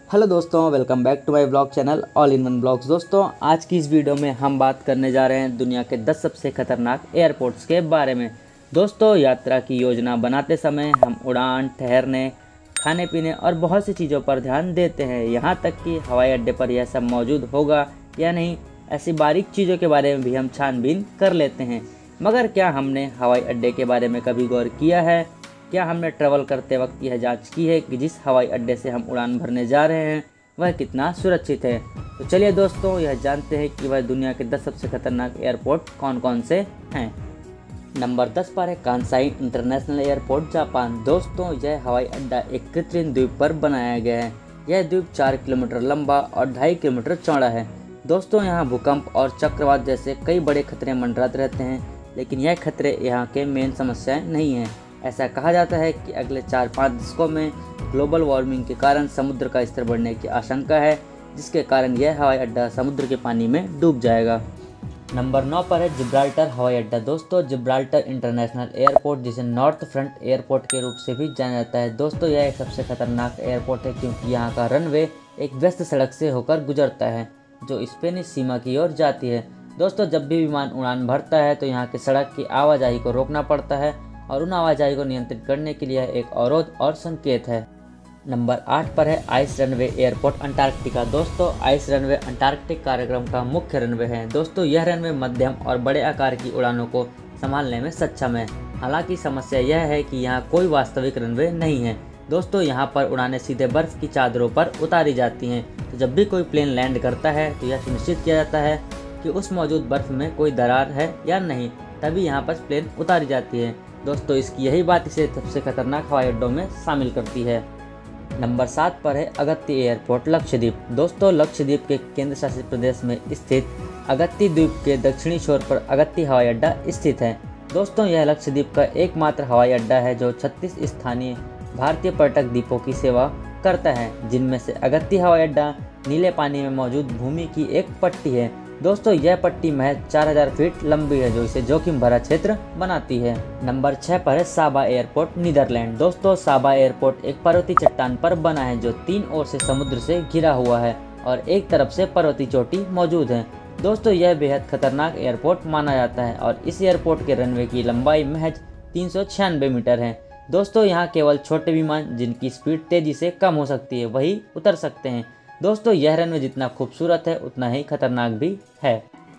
Hello दोस्तों, welcome back to my blog channel all in one blogs. दोस्तों, आज की इस वीडियो में हम बात करने जा रहे हैं दुनिया के 10 सबसे खतरनाक एयरपोर्ट्स के बारे में। दोस्तों, यात्रा की योजना बनाते समय हम उड़ान, ठहरने, खाने पीने और बहुत सी चीज़ों पर ध्यान देते हैं, यहाँ तक कि हवाई अड्डे पर यह सब मौजूद होगा या नहीं, ऐसी बारीक चीज़ों के बारे में भी हम छानबीन कर लेते हैं। मगर क्या हमने हवाई अड्डे के बारे में कभी गौर किया है? क्या हमने ट्रैवल करते वक्त यह जांच की है कि जिस हवाई अड्डे से हम उड़ान भरने जा रहे हैं वह कितना सुरक्षित है? तो चलिए दोस्तों, यह जानते हैं कि वह दुनिया के 10 सबसे खतरनाक एयरपोर्ट कौन कौन से हैं। नंबर 10 पर है कांसाई इंटरनेशनल एयरपोर्ट, जापान। दोस्तों, यह हवाई अड्डा एक कृत्रिम द्वीप पर बनाया गया है। यह द्वीप 4 किलोमीटर लंबा और 2.5 किलोमीटर चौड़ा है। दोस्तों, यहाँ भूकंप और चक्रवात जैसे कई बड़े खतरे मंडराते रहते हैं, लेकिन यह खतरे यहाँ के मेन समस्याएं नहीं हैं। ऐसा कहा जाता है कि अगले 4-5 दशकों में ग्लोबल वार्मिंग के कारण समुद्र का स्तर बढ़ने की आशंका है, जिसके कारण यह हवाई अड्डा समुद्र के पानी में डूब जाएगा। नंबर 9 पर है जिब्राल्टर हवाई अड्डा। दोस्तों, जिब्राल्टर इंटरनेशनल एयरपोर्ट, जिसे नॉर्थ फ्रंट एयरपोर्ट के रूप से भी जाना जाता है। दोस्तों, यह एक सबसे खतरनाक एयरपोर्ट है क्योंकि यहाँ का रनवे एक व्यस्त सड़क से होकर गुजरता है जो स्पेनिश सीमा की ओर जाती है। दोस्तों, जब भी विमान उड़ान भरता है तो यहाँ की सड़क की आवाजाही को रोकना पड़ता है और उन आवाजाही को नियंत्रित करने के लिए एक अवरोध और संकेत है। नंबर 8 पर है आइस रनवे एयरपोर्ट, अंटार्कटिका। दोस्तों, आइस रनवे अंटार्कटिक कार्यक्रम का मुख्य रनवे है। दोस्तों, यह रनवे मध्यम और बड़े आकार की उड़ानों को संभालने में सक्षम है। हालांकि समस्या यह है कि यहाँ कोई वास्तविक रनवे नहीं है। दोस्तों, यहाँ पर उड़ानें सीधे बर्फ की चादरों पर उतारी जाती हैं, तो जब भी कोई प्लेन लैंड करता है तो यह सुनिश्चित किया जाता है कि उस मौजूद बर्फ में कोई दरार है या नहीं, तभी यहाँ पर प्लेन उतारी जाती है। दोस्तों, इसकी यही बात इसे सबसे खतरनाक हवाई अड्डों में शामिल करती है। नंबर 7 पर है अगत्ती एयरपोर्ट, लक्षद्वीप। दोस्तों, लक्षद्वीप के केंद्र शासित प्रदेश में स्थित अगत्ती द्वीप के दक्षिणी छोर पर अगत्ती हवाई अड्डा स्थित है। दोस्तों, यह लक्षद्वीप का एकमात्र हवाई अड्डा है जो 36 स्थानीय भारतीय पर्यटक द्वीपों की सेवा करता है, जिनमें से अगत्ती हवाई अड्डा नीले पानी में मौजूद भूमि की एक पट्टी है। दोस्तों, यह पट्टी महज 4000 फीट लंबी है, जो इसे जोखिम भरा क्षेत्र बनाती है। नंबर 6 पर है साबा एयरपोर्ट, नीदरलैंड। दोस्तों, साबा एयरपोर्ट एक पर्वतीय चट्टान पर बना है जो 3 ओर से समुद्र से घिरा हुआ है और एक तरफ से पर्वतीय चोटी मौजूद है। दोस्तों, यह बेहद खतरनाक एयरपोर्ट माना जाता है और इस एयरपोर्ट के रनवे की लंबाई महज 396 मीटर है। दोस्तों, यहाँ केवल छोटे विमान जिनकी स्पीड तेजी से कम हो सकती है वही उतर सकते हैं। दोस्तों, यह रनवे जितना खूबसूरत है उतना ही खतरनाक भी है।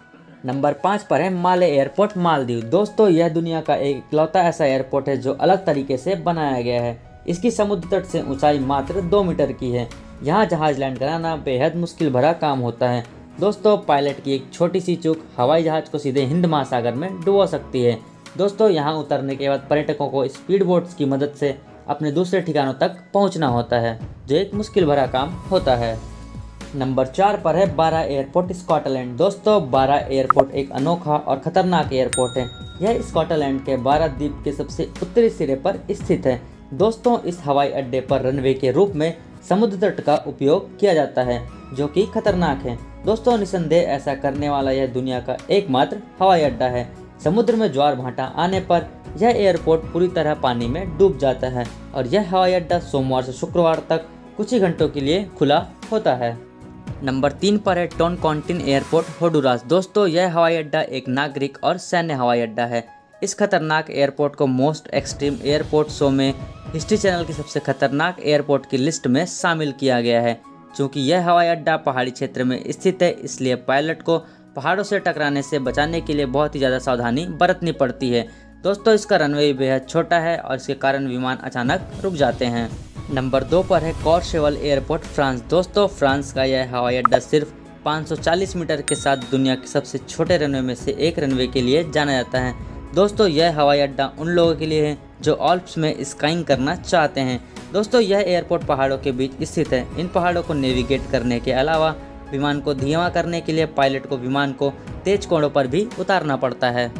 नंबर 5 पर है माले एयरपोर्ट, मालदीव। दोस्तों, यह दुनिया का एक इकलौता ऐसा एयरपोर्ट है जो अलग तरीके से बनाया गया है। इसकी समुद्र तट से ऊंचाई मात्र 2 मीटर की है। यहाँ जहाज लैंड कराना बेहद मुश्किल भरा काम होता है। दोस्तों, पायलट की एक छोटी सी चूक हवाई जहाज को सीधे हिंद महासागर में डुबो सकती है। दोस्तों, यहाँ उतरने के बाद पर्यटकों को स्पीड बोट्स की मदद से अपने दूसरे ठिकानों तक पहुँचना होता है, जो एक मुश्किल भरा काम होता है। नंबर 4 पर है बारा एयरपोर्ट, स्कॉटलैंड। दोस्तों, बारा एयरपोर्ट एक अनोखा और खतरनाक एयरपोर्ट है। यह स्कॉटलैंड के बारा द्वीप के सबसे उत्तरी सिरे पर स्थित है। दोस्तों, इस हवाई अड्डे पर रनवे के रूप में समुद्र तट का उपयोग किया जाता है, जो कि खतरनाक है। दोस्तों, निसंदेह ऐसा करने वाला यह दुनिया का एकमात्र हवाई अड्डा है। समुद्र में ज्वार भाटा आने पर यह एयरपोर्ट पूरी तरह पानी में डूब जाता है और यह हवाई अड्डा सोमवार से शुक्रवार तक कुछ ही घंटों के लिए खुला होता है। नंबर 3 पर है टोनकोंटिन एयरपोर्ट, होंडुरास। दोस्तों, यह हवाई अड्डा एक नागरिक और सैन्य हवाई अड्डा है। इस खतरनाक एयरपोर्ट को मोस्ट एक्सट्रीम एयरपोर्ट शो में हिस्ट्री चैनल की सबसे खतरनाक एयरपोर्ट की लिस्ट में शामिल किया गया है। चूँकि यह हवाई अड्डा पहाड़ी क्षेत्र में स्थित है, इसलिए पायलट को पहाड़ों से टकराने से बचाने के लिए बहुत ही ज़्यादा सावधानी बरतनी पड़ती है। दोस्तों, इसका रनवे बेहद छोटा है और इसके कारण विमान अचानक रुक जाते हैं। नंबर 2 पर है कॉर्शेवल एयरपोर्ट, फ्रांस। दोस्तों, फ्रांस का यह हवाई अड्डा सिर्फ 540 मीटर के साथ दुनिया के सबसे छोटे रनवे में से एक रनवे के लिए जाना जाता है। दोस्तों, यह हवाई अड्डा उन लोगों के लिए है जो ऑल्प्स में स्काइंग करना चाहते हैं। दोस्तों, यह एयरपोर्ट पहाड़ों के बीच स्थित है। इन पहाड़ों को नेविगेट करने के अलावा विमान को धीमा करने के लिए पायलट को विमान को तेज कोणों पर भी उतारना पड़ता है।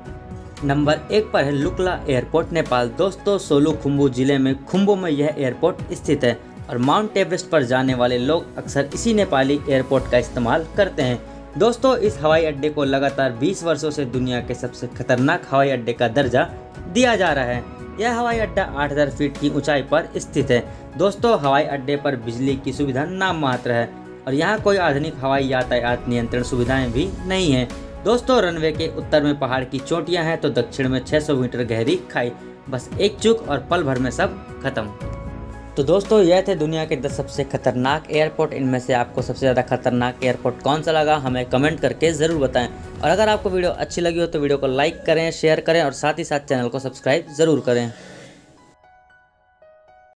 नंबर 1 पर है लुकला एयरपोर्ट, नेपाल। दोस्तों, सोलुखुम्बु जिले में खुम्बु में यह एयरपोर्ट स्थित है और माउंट एवरेस्ट पर जाने वाले लोग अक्सर इसी नेपाली एयरपोर्ट का इस्तेमाल करते हैं। दोस्तों, इस हवाई अड्डे को लगातार 20 वर्षों से दुनिया के सबसे खतरनाक हवाई अड्डे का दर्जा दिया जा रहा है। यह हवाई अड्डा 8000 फीट की ऊंचाई पर स्थित है। दोस्तों, हवाई अड्डे पर बिजली की सुविधा नाम मात्र है और यहाँ कोई आधुनिक हवाई यातायात नियंत्रण सुविधाएं भी नहीं है। दोस्तों, रनवे के उत्तर में पहाड़ की चोटियां हैं तो दक्षिण में 600 मीटर गहरी खाई। बस एक चूक और पल भर में सब खत्म। तो दोस्तों, यह थे दुनिया के 10 सबसे खतरनाक एयरपोर्ट। इनमें से आपको सबसे ज़्यादा खतरनाक एयरपोर्ट कौन सा लगा, हमें कमेंट करके ज़रूर बताएं। और अगर आपको वीडियो अच्छी लगी हो तो वीडियो को लाइक करें, शेयर करें और साथ ही साथ चैनल को सब्सक्राइब ज़रूर करें।